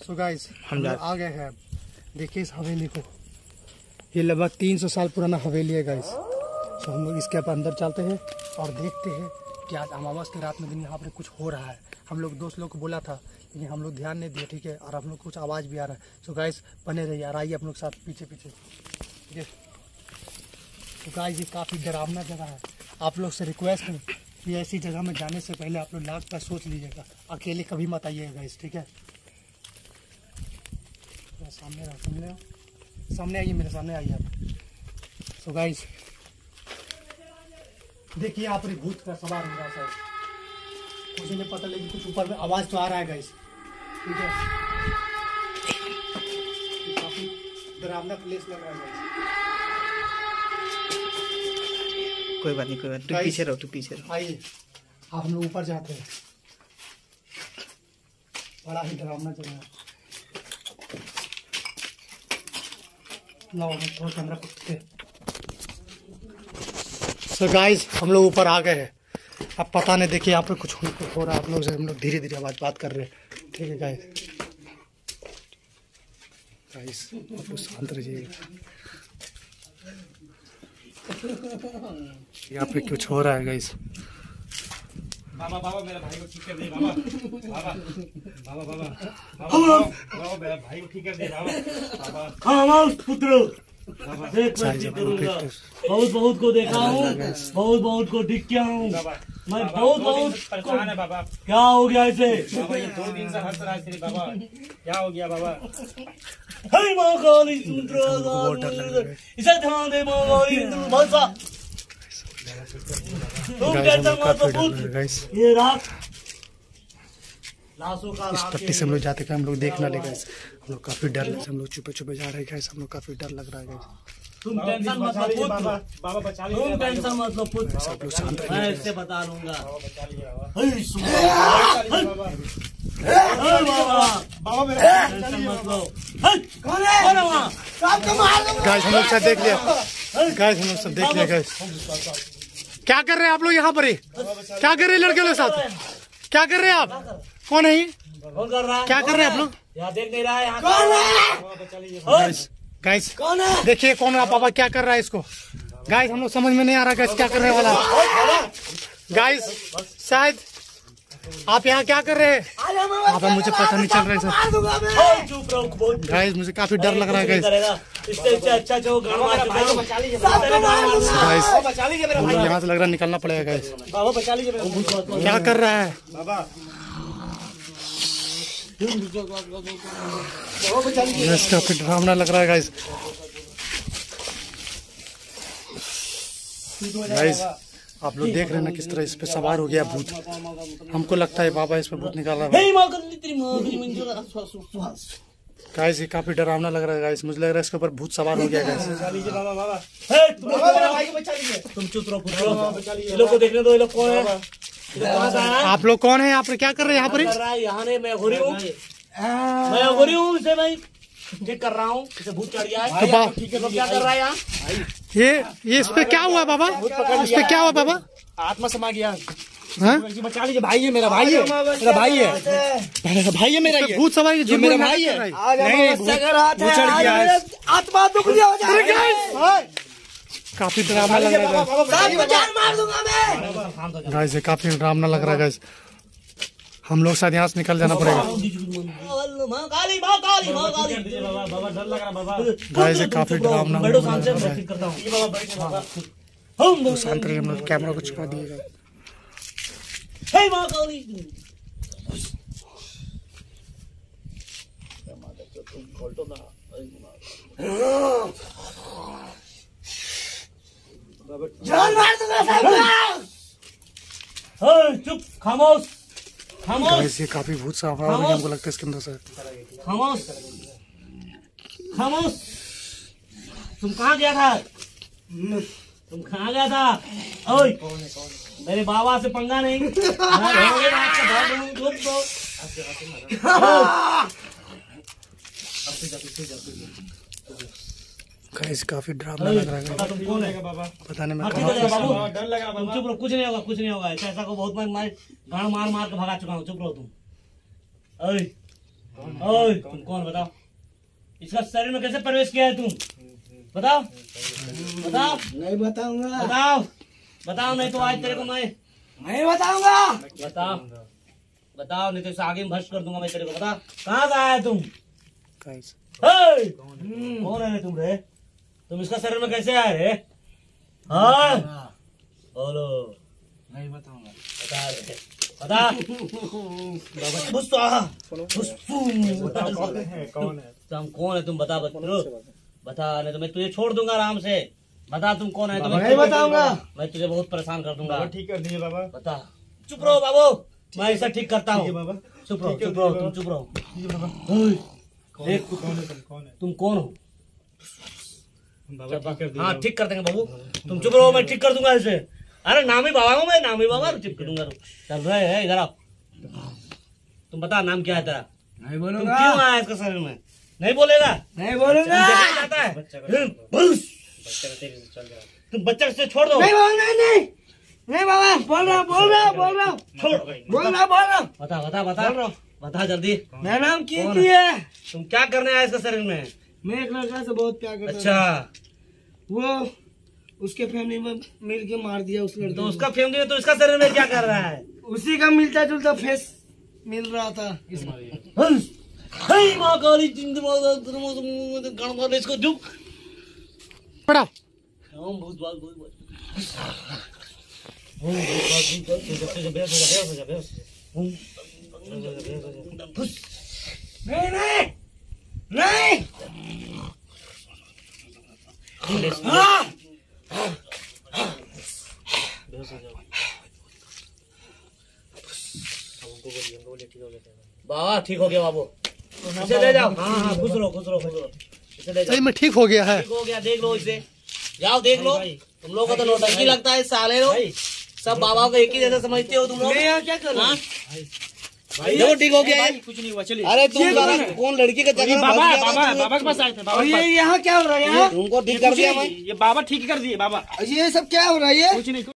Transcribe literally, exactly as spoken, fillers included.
तो गाइस हम लोग आ गए हैं। देखिए इस हवेली को, ये लगभग तीन सौ साल पुराना हवेली है गाइस। तो हम लोग इसके अंदर चलते हैं और देखते हैं कि आज अमावस की रात में दिन यहाँ पर कुछ हो रहा है। हम लोग दोस्त लोग को बोला था लेकिन हम लोग ध्यान नहीं दिए, ठीक है। और हम लोग कुछ आवाज़ भी आ रहा है। तो गाइस बने रहिए और आइए हम लोग साथ पीछे पीछे, ठीक है। तो गाइस ये काफ़ी डरावना जगह है। आप लोग से रिक्वेस्ट है कि ऐसी जगह में जाने से पहले आप लोग लाख बार सोच लीजिएगा, अकेले कभी मत आइएगा गाइस, ठीक है। सामने रहो, सामने आओ, सामने आइए, मेरे सामने आइए आप। तो गाइस देखिए यहाँ पर भूत का सवार हो रहा है सर, मुझे नहीं पता लेकिन कुछ ऊपर में आवाज तो आ रहा है गाइस, ठीक है। काफी डरावना प्लेस लग रहा है गाइस। कोई बात नहीं, कोई बात नहीं, तू पीछे रहो, तू पीछे रहो। आइए आप हम लोग ऊपर जाते हैं। बड़ा ही डरावना जगह है। थोड़ा कैमरा पकड़ते। सो गाइस हम लोग ऊपर आ गए हैं। अब पता नहीं, देखिए यहाँ पे कुछ हो रहा है। आप लोग से हम लोग धीरे धीरे आवाज बात कर रहे हैं, ठीक है गाइस। गाइस आप लोग शांत रहिए। यहाँ पे कुछ हो रहा है गाइस। बाबा बाबा मेरा भाई को ठीक कर दे बाबा। बाबा बाबा बाबा बाबा बाबा मेरा भाई को ठीक कर दे बाबा। बाबा हाँ पुत्र, बहुत बहुत को देखा हूँ, बहुत बहुत को ठीक किया हूँ मैं, बहुत बहुत परेशान है बाबा। क्या हो गया इसे? बाबा ये दो दिन से हंस रहा है तेरे बाबा, क्या हो गया बाबा? हे माँ काली इसे ध्यान दे माँ काली भाषा। तुम कैसा मत ये रात लाशों का इस पट्टी से हम लोग जाते हैं, हम लोग देखना लेगा। हम लोग काफी डर लग, हम लोग छुपे छुपे जा रहे हैं। हम लोग काफी डर लग रहा है। तुम टेंशन मत लो पुत्र, बाबा बचा लीजिए, तुम टेंशन मत लो पुत्र, सब लोग शांत मैं रहिए। इससे बता दूंगा। बचा लीजिए बाबा मेरा टेंशन मत लो। कौन है? कौन है वहाँ? गाइस हम लोग सब देख लिया, गाइस हम लोग सब देख लिया। गाइस क्या कर रहे हैं आप लोग यहाँ पर? ही क्या कर रहे हैं लड़के लोग साथ? क्या कर रहे हैं आप? कौन है? कौन कर रहा है? क्या कर रहे हैं आप लोग? यहाँ देख नहीं रहा है? यहाँ कौन है? गाइस कौन है? देखिए कौन है पापा, क्या कर रहा है इसको? गाइस हम लोग समझ में नहीं आ रहा गाइस क्या करने वाला। गाइस शायद आप यहाँ क्या कर रहे हैं? आप मुझे पता नहीं चल रहा है सर। चुप रहो गाइस मुझे काफी डर लग रहा है गाइस। इससे अच्छा जो बचा लीजिए गाइस यहाँ से लग रहा है निकलना पड़ेगा गाइस। बाबा बचा लीजिए क्या कर रहा है बाबा। गाइस काफी डरावना लग रहा है गाइस। गाइस आप लोग देख रहे हैं ना किस तरह इस पे सवार हो गया भूत। हमको लगता है बाबा इस पे भूत निकाल रहा है। गाइस ये काफी डरावना लग रहा है गाइस, मुझे लग रहा है इसके ऊपर भूत सवार हो गया गाइस। बचा लीजिए बाबा। बाबा भाई को बचा लीजिए। तुम चुप रहो पुत्र, ये लोग को देखने दो। ये लोग कौन है? आप लोग कौन है? यहाँ पर क्या कर रहे हैं? यहाँ पर यहाँ ने मैं घोरी हूँ, मैं घोरी हूँ, इसे मैं चेक कर रहा हूँ, इसे भूत चढ़ गया है। तो ठीक है, तो क्या कर रहा है यहाँ? ये ये इस पे क्या हुआ बाबा? इस पे क्या हुआ बाबा? आत्मा समा गया। हाँ? बचा लीजिए, भाई है मेरा, भाई है मेरा, भाई है भाई है मेरा, भूत सवारी ये मेरा भाई है। नहीं भूत चढ़ गया है, आत्मा दुख दिया हो जाएगा। काफी डरावना लग रहा है मार दूंगा मैं। गाइस ये काफी डरावना लग रहा है गाइस। हम लोग शायद यहाँ से निकल जाना पड़ेगा गाइस। ये काफी डरावना लग रहा है। शांत रहिए, हम लोग कैमरा को छुपा दिएगा। चुप, खामोश खामोश। गाइस ये काफी भूत सा आवाज आ रहा है, हमको लगता है इसके अंदर से। खामोश खामोश। तुम कहाँ गया था? तुम कहाँ गया था? ओए मेरे बाबा से पंगा नहीं। गाइस काफी डरावना लग रहा है। तुम कौन है बाबा? पता नहीं मैं डर लगा बाबा। चुप रहो, कुछ नहीं होगा, कुछ नहीं होगा। ऐसा को बहुत मैं गाड़ मार मार के भगा चुका हूँ। चुप रहो तुम। ओए तुम कौन बताओ? इसका शरीर में कैसे प्रवेश किया है तुम? बताओ बताओ। नहीं बताऊंगा। बताओ बताओ, नहीं तो आज तेरे को मैं नहीं बताऊंगा। बताओ बताओ, नहीं तो इसे आगे में भ्रष्ट कर दूंगा मैं तेरे को। बता कहाँ से आया है तुम? हे! कौन है रे तुम रे? तुम इसका शरीर में कैसे आए रे? हाँ बोलो। नहीं बताऊंगा। बता रे बता। कुछ तो आ, कुछ तू बता कौन है? कौन है तुम? कौन है तुम? बता बच्चों बता, नहीं तो मैं तुझे छोड़ दूंगा आराम से। बता तुम कौन है? नहीं बताऊंगा। मैं तुझे बहुत परेशान कर दूंगा। ठीक कर दीजिए बाबा। बता। चुप रहो बाबू, मैं ऐसा ठीक करता हूँ। बाबा चुप रहो चुप रहो तुम चुप रहो। देख कौन है तुम? कौन है तुम कौन हो? बाबा? ठीक कर दीजिए। हाँ ठीक कर देंगे बाबू, तुम चुप रहो, मैं ठीक कर दूंगा इसे। अरे नामी बाबा हूँ मैं, नामी बाबा ठीक कर दूंगा। चल रहे है इधर आओ। तुम बता नाम क्या है तेरा? नहीं तुम बोलूंगा। क्यों आया इसके शरीर में? नहीं बोलेगा? नहीं बोलूंगा। तुम देखना चाहता है? बस। तुम बच्चा से छोड़ दो। नहीं बोलना। नहीं नहीं बाबा, बोल रहा बोल रहा बोल रहा छोड़। बोल रहा बोल रहा। बता बता बता बता जल्दी। मेरा नाम की कौन है? तुम क्या करने आए इसके शरीर में? मैं एक लड़का से बहुत प्यार करता अच्छा, था। वो उसके फैमिली में मिल के मार दिया उस लड़के तो को। उसका फैमिली तो इसका शरीर में क्या कर रहा है? उसी का मिलता जुलता फेस मिल रहा था। हंस। हे माँ काली जिंद गणमाल इसको झुक। पड़ा हम बहुत बात बहुत बात। हम बहुत बात बहुत बात। बेहोश हो जा बेहोश हो जा बेहोश हो जा। फुस। नहीं नहीं नहीं। हाँ। बेहोश हो जाओ। बाबा ठीक हो गया बाबू, इसे ले जाओ। हाँ हाँ खुश रहो खुश रहो खुश रहो, इसे ले सही जाओ। में ठीक हो गया है। ठीक हो गया, देख लो इसे, जाओ देख लो। तुम लोग का तो नौटंकी लगता है साले लोग, सब बाबा को एक ही जैसा समझते हो तुम लोग। मैं यहाँ क्या करूँ? हाँ? देखो ठीक हो गया है। कुछ नहीं हुआ, चलिए। अरे तुम साला कौन लड़की के चक्कर में बाबा फंस गया था बाबा तुम? बाबा के पास आए थे। बाबा और के ये पास। यहाँ क्या हो रहा है? यहाँ तुमको ठीक कर दिया मैं। ये बाबा ठीक कर दिए बाबा। ये सब क्या हो रहा है? ये कुछ नहीं।